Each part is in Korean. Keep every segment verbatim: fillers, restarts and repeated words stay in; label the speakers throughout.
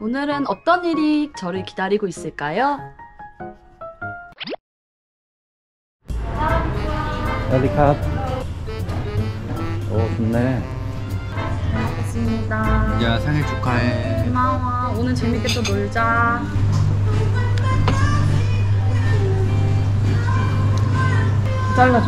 Speaker 1: 오늘은 어떤 일이 저를 기다리고 있을까요?
Speaker 2: 어디 가? 오, 좋네.
Speaker 1: 잘 먹겠습니다.
Speaker 2: 야, 생일 축하해.
Speaker 1: 고마워. 오늘 재밌게 또 놀자. 잘라줘.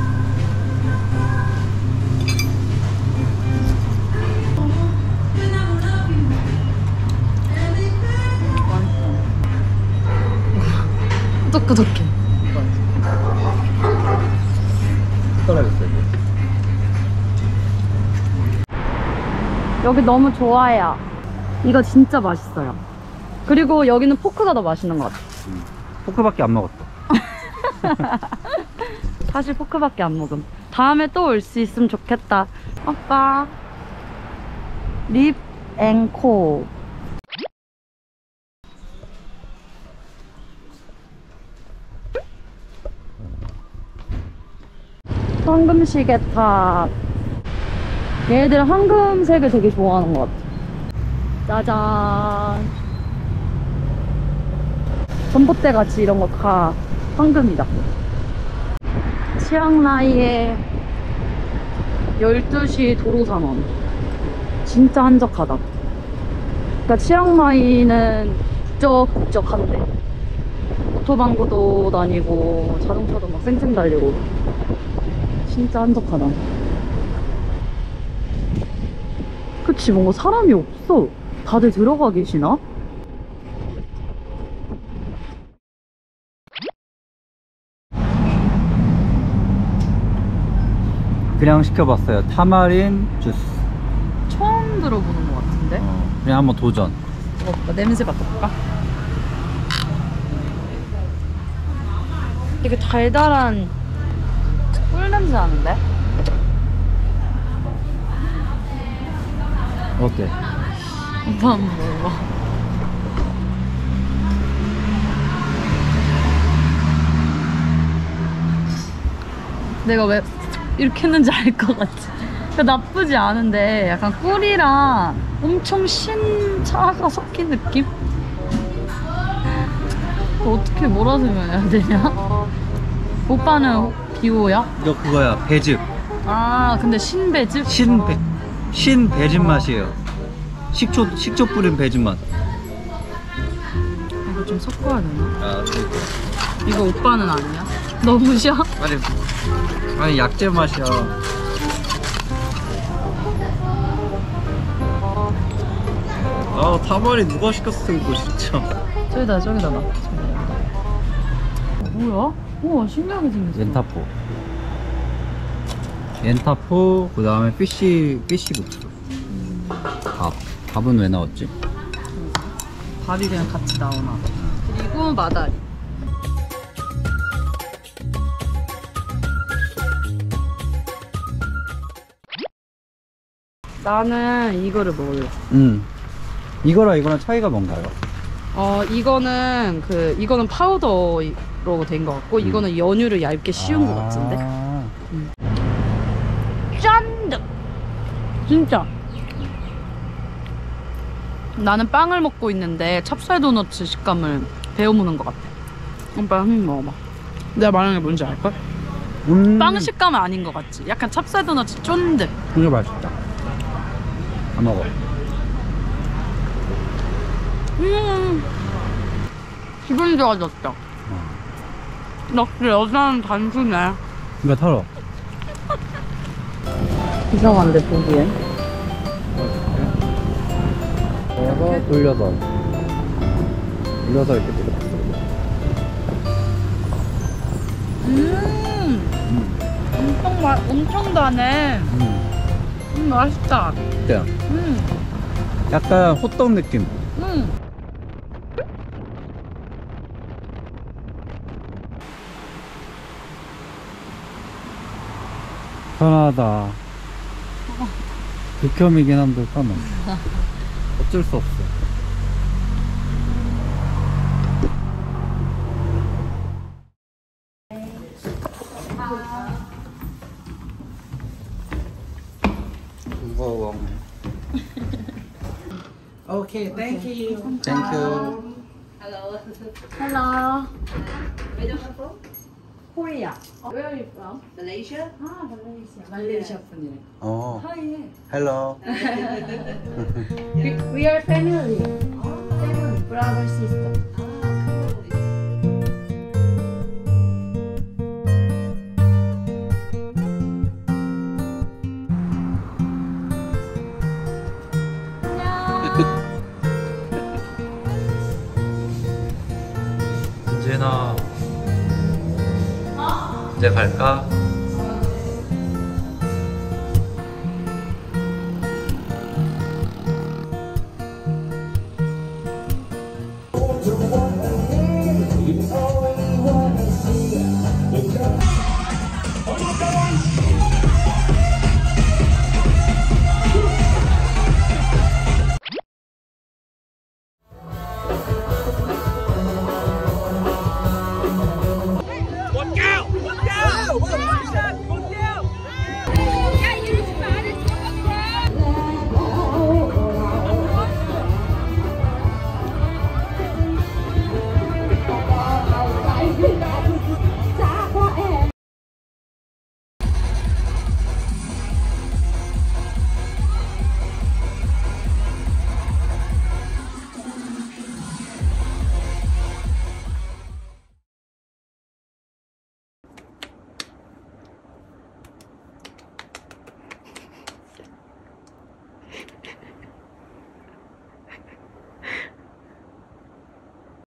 Speaker 1: 끄덕끄덕해.
Speaker 2: 떨어졌어, 이제.
Speaker 1: 여기 너무 좋아요. 이거 진짜 맛있어요. 그리고 여기는 포크가 더 맛있는 것 같아.
Speaker 2: 음. 포크밖에 안 먹었어.
Speaker 1: 사실 포크밖에 안 먹음. 다음에 또 올 수 있으면 좋겠다. 오빠 립 앤코. 황금시계탑. 얘네들 황금색을 되게 좋아하는 것 같아. 짜잔. 전봇대 같이 이런 거 다 황금이다. 치앙라이의 열두 시 도로상원. 진짜 한적하다. 그러니까 치앙마이는 북적북적한데 오토방구도 다니고 자동차도 막 쌩쌩 달리고 진짜 한적하다. 그치, 뭔가 사람이 없어. 다들 들어가 계시나?
Speaker 2: 그냥 시켜봤어요. 타마린 주스.
Speaker 1: 처음 들어보는 것 같은데?
Speaker 2: 어, 그냥 한번 도전.
Speaker 1: 먹어볼까? 냄새 맡아볼까? 되게 달달한 꿀 냄새 나는데?
Speaker 2: 어때?
Speaker 1: 오빠 한번 먹어봐. 내가 왜 이렇게 했는지 알 것 같지? 나쁘지 않은데 약간 꿀이랑 엄청 신차가 섞인 느낌? 어떻게 뭐라 설명해야 되냐? 오빠는 비오야?
Speaker 2: 이거 그거야, 배즙.
Speaker 1: 아 근데 신배즙?
Speaker 2: 신배, 신배즙 맛이에요. 식초, 식초 뿌린 배즙 맛.
Speaker 1: 이거 좀 섞어야 되나?
Speaker 2: 아, 그러니까.
Speaker 1: 이거 오빠는 아니야? 너무셔?
Speaker 2: 아니, 아니, 약재 맛이야. 아, 타마린 누가 시켰어, 이거 진짜.
Speaker 1: 저기다 저기다 놔. 뭐야? 우와 신기하게 생겼어.
Speaker 2: 옌타포. 옌타포, 그 다음에 피쉬, 피쉬 국수. 밥. 밥은 왜 나왔지?
Speaker 1: 밥이 그냥 같이 나오나. 그리고 마다리. 나는 이거를 먹을래.
Speaker 2: 음. 이거랑 이거랑 차이가 뭔가요?
Speaker 1: 어 이거는 그 이거는 파우더로 된 것 같고
Speaker 2: 음.
Speaker 1: 이거는 연유를 얇게 씌운 것 같은데.
Speaker 2: 아.
Speaker 1: 음. 짠득. 진짜. 나는 빵을 먹고 있는데 찹쌀 도넛 식감을 배워무는 것 같아. 오빠 한 입 먹어봐. 내가 말하는 게 뭔지 알걸?
Speaker 2: 음.
Speaker 1: 빵 식감은 아닌 것 같지? 약간 찹쌀 도넛 쫀득.
Speaker 2: 이거 맛있다. 안 먹어.
Speaker 1: 음 기분이 좋아졌다.
Speaker 2: 어.
Speaker 1: 역시 여자는 단순해.
Speaker 2: 이거 털어.
Speaker 1: 이상한데 보기엔.
Speaker 2: 넣어서 돌려서. 돌려서 이렇게 돌려.
Speaker 1: 음,
Speaker 2: 음.
Speaker 1: 엄청 마, 엄청 다네.
Speaker 2: 음.
Speaker 1: 음, 맛있다.
Speaker 2: 어때?
Speaker 1: 음,
Speaker 2: 약간 호떡 느낌.
Speaker 1: 음.
Speaker 2: 편하다. 극혐이긴 한데 편해. 어쩔 수 없어. 무거워. 어,
Speaker 3: Okay, thank you.
Speaker 2: Thank you.
Speaker 1: Hello.
Speaker 4: Where you come from?
Speaker 1: Korea. Where are you from?
Speaker 4: Malaysia?
Speaker 1: 아, 말레이시아. 말레이시아 분이래.
Speaker 2: 어,
Speaker 1: Hi.
Speaker 2: hello.
Speaker 1: We, we are family. Family. Brother, sister.
Speaker 2: 은진아, 이제 갈까?